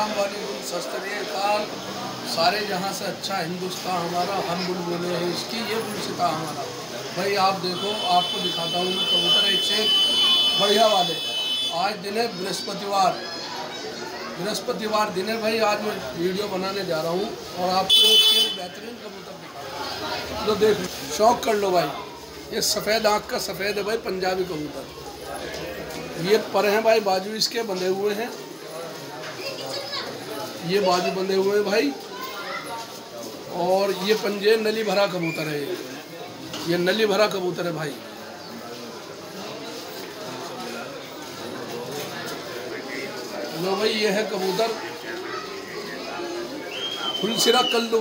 अस्सलाम वालेकुम सत श्री अकाल। सारे जहाँ से अच्छा हिंदुस्तान हमारा, हम बुलबुलें हैं इसकी, ये गुलसिता हमारा। भाई आप देखो, आपको दिखाता हूँ मैं कबूतर एक से बढ़िया वाले। आज दिन है बृहस्पतिवार दिन है भाई। आज मैं वीडियो बनाने जा रहा हूँ और आपको एक बेहतरीन कबूतर दिखा लो। देख शौक कर लो भाई। ये सफ़ेद आँख का सफ़ेद है भाई, पंजाबी कबूतर। ये पर हैं भाई, बाजू इसके बंधे हुए हैं, ये बाजू बंधे हुए हैं भाई। और ये पंजे नली भरा कबूतर है, ये नली भरा कबूतर है भाई। लो भाई, ये है कबूतर फुलसिरा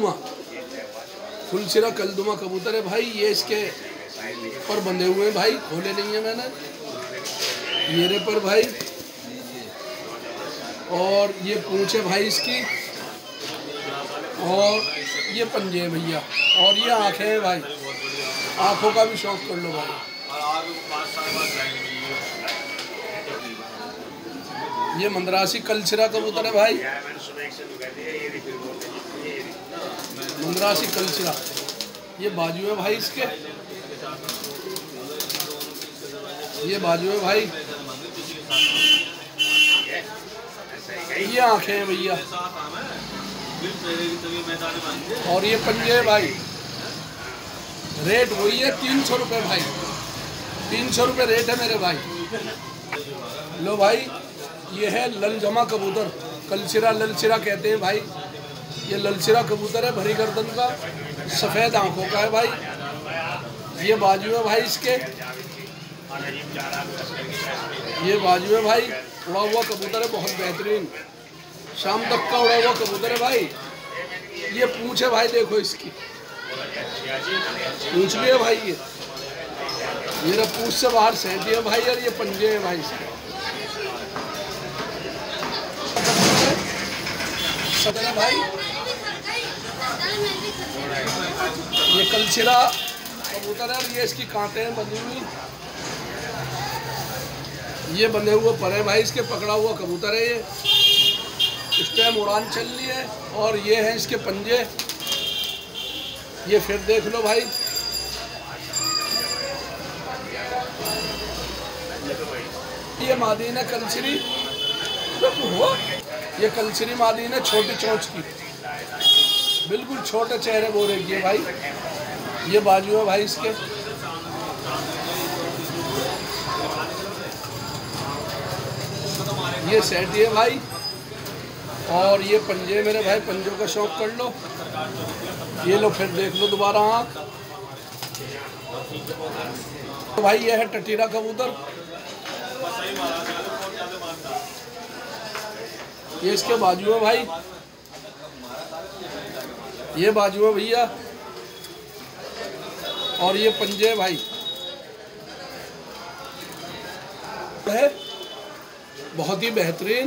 कलदुमा कबूतर है भाई। ये इसके पर बंधे हुए हैं भाई, खोले नहीं है मैंने, ये रे पर भाई। और ये पूंछ है भाई इसकी, और ये पंजे है भैया, और ये आँखें हैं भाई। आँखों का भी शौक कर लो भाई। ये मंदरासी कलसिरा कबूतर है भाई, मंदरासी कलसिरा। ये बाजू है भाई इसके, ये बाजू है भाई, ये आँखें हैं भैया, और ये पंजे है भाई। रेट वही है 300 रुपये भाई, 300 रुपये रेट है मेरे भाई। लो भाई, ये है ललजमा कबूतर, कलसिरा ललसिरा कहते हैं भाई। ये ललसिरा कबूतर है, भरी गर्दन का, सफ़ेद आंखों का है भाई। ये बाजू है भाई इसके, ये बाजू है भाई। उड़ा हुआ कबूतर है, बहुत बेहतरीन, शाम तक का उड़ा हुआ कबूतर है भाई। ये पूंछ है भाई, देखो इसकी पूंछ भी है भाई। ये ना पूंछ से बाहर सहती है भाई, और ये पंजे हैं भाई इसके। भाई ये कलसिरा कबूतर है, और ये इसकी कांटे हैं बंधी हुई, ये बंधे हुए पर है भाई इसके। पकड़ा हुआ कबूतर है ये, इस टाइम उड़ान चल रही है। और ये है इसके पंजे, ये फिर देख लो भाई। ये मादीन है कलसिरी, ये कलसिरी मादीन है, छोटी चोंच की, बिल्कुल छोटे चेहरे बोरे की है भाई। ये बाजू है भाई इसके, ये सेट है भाई। और ये पंजे मेरे भाई, पंजों का शौक कर लो। ये लो फिर देख लो दोबारा आँख। तो भाई ये है टटीरा कबूतर, ये इसके बाजू है भाई, ये बाजू है भैया, और ये पंजे है भाई। है बहुत ही बेहतरीन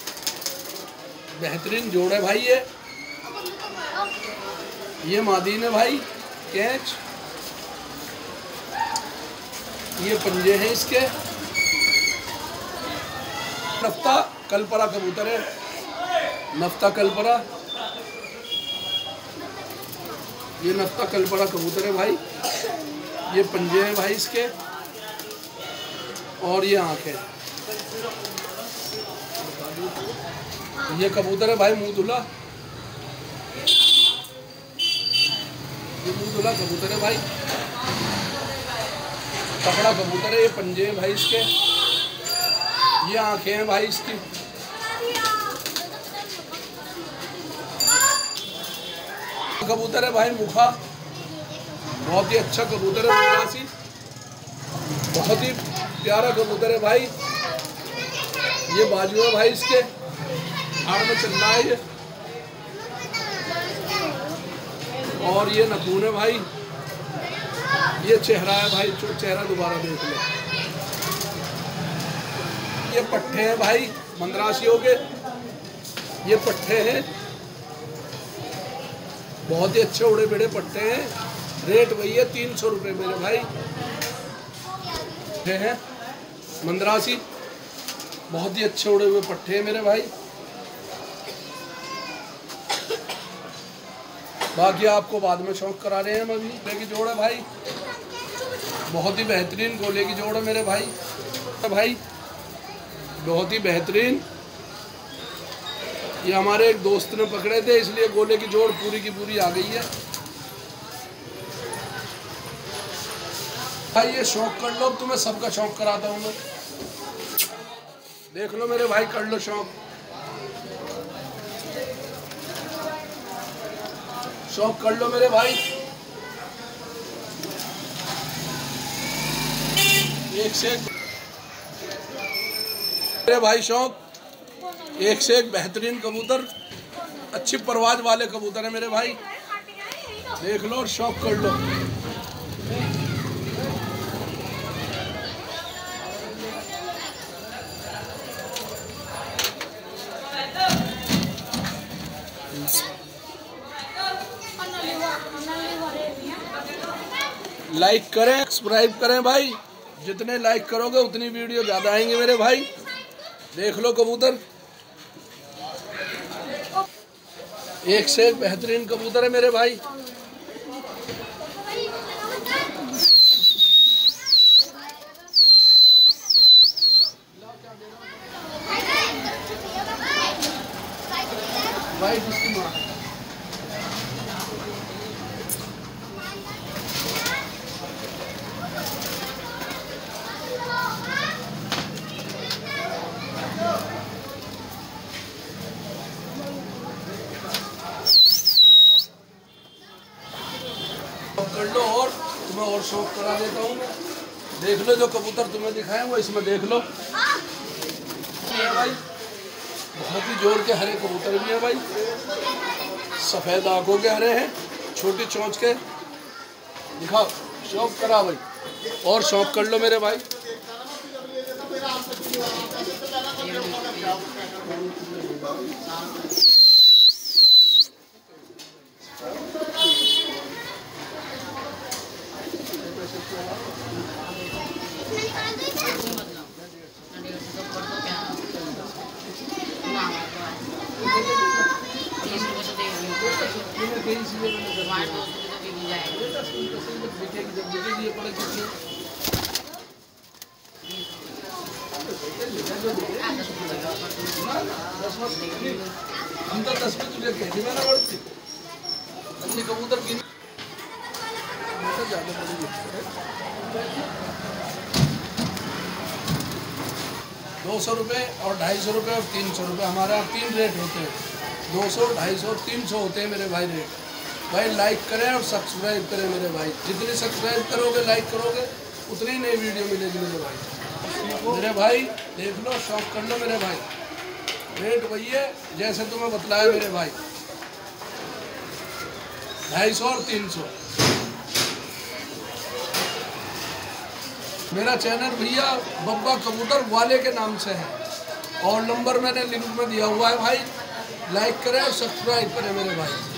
जोड़ है भाई। ये मादीन है भाई कैच, ये पंजे हैं इसके। नफ्ता कलपरा कबूतर है, नफ्ता कलपरा, ये नफ्ता कलपरा कबूतर है भाई। ये पंजे हैं भाई इसके, और ये आँखें। ये कबूतर है भाई मुँह धुला, ये मुँह धुला कबूतर है भाई, तगड़ा कबूतर है। ये पंजे हैं भाई इसके, ये आँखें हैं भाई इसकी। कबूतर है भाई मुखा, बहुत ही अच्छा कबूतर है, मंदरासी, बहुत ही प्यारा कबूतर है भाई। ये बाजू है भाई इसके, हाड़ में चल रहा है ये, और ये नखून है भाई। ये चेहरा है भाई, चेहरा दोबारा देख लो। ये पट्टे हैं भाई मंदरासियों के, ये पट्टे हैं, बहुत ही अच्छे उड़े बेड़े पट्टे हैं। रेट वही है 300 रुपये मेरे भाई। हैं मंदरासी, बहुत ही अच्छे उड़े हुए पट्टे हैं मेरे भाई। बाकी आपको बाद में शौक करा रहे हैं हम। अभी गोले की जोड़ है भाई, बहुत ही बेहतरीन गोले की जोड़ है मेरे भाई। बहुत ही बेहतरीन। ये हमारे एक दोस्त ने पकड़े थे, इसलिए गोले की जोड़ पूरी की पूरी आ गई है भाई। ये शौक कर लो, तुम्हें सबका शौक कराता हूँ मैं। देख लो मेरे भाई, कर लो शौक। शौक कर लो मेरे भाई। एक से एक मेरे भाई शौक, एक से एक बेहतरीन कबूतर, अच्छी परवाज वाले कबूतर है मेरे भाई। देख लो और शौक कर लो। लाइक करें, सब्सक्राइब करें भाई। जितने लाइक करोगे उतनी वीडियो ज़्यादा आएंगे मेरे भाई। देख लो कबूतर, एक से एक बेहतरीन कबूतर है मेरे भाई। भाई जिसकी माँ कर लो और तुम्हें और शौक करा देता हूँ। देख लो जो कबूतर तुम्हें दिखाए वो इसमें देख लो भाई। बहुत ही जोर के हरे कबूतर भी है भाई, सफ़ेद आंखों के हरे हैं, छोटी चोंच के। दिखाओ, शौक करा भाई और शौक कर लो मेरे भाई। हम तो 10 में तुझे कह दी मैंने बढ़ती अपनी कबूतर की 200 रुपये और 250 रुपये और 300 रुपये। हमारे यहाँ 3 रेट होते हैं, 200, 250 और 300 होते हैं मेरे भाई रेट। भाई लाइक करें और सब्सक्राइब करें मेरे भाई। जितनी सब्सक्राइब करोगे, लाइक करोगे, उतनी नई वीडियो मिलेगी मेरे भाई। मेरे भाई देख लो, शौक कर लो मेरे भाई। रेट वही है जैसे तुम्हें बतलाया मेरे भाई, 250 और 300। मेरा चैनल भैया बब्बा कबूतर वाले के नाम से है और नंबर मैंने लिंक में दिया हुआ है भाई। लाइक करें और सब्सक्राइब करें मेरे भाई।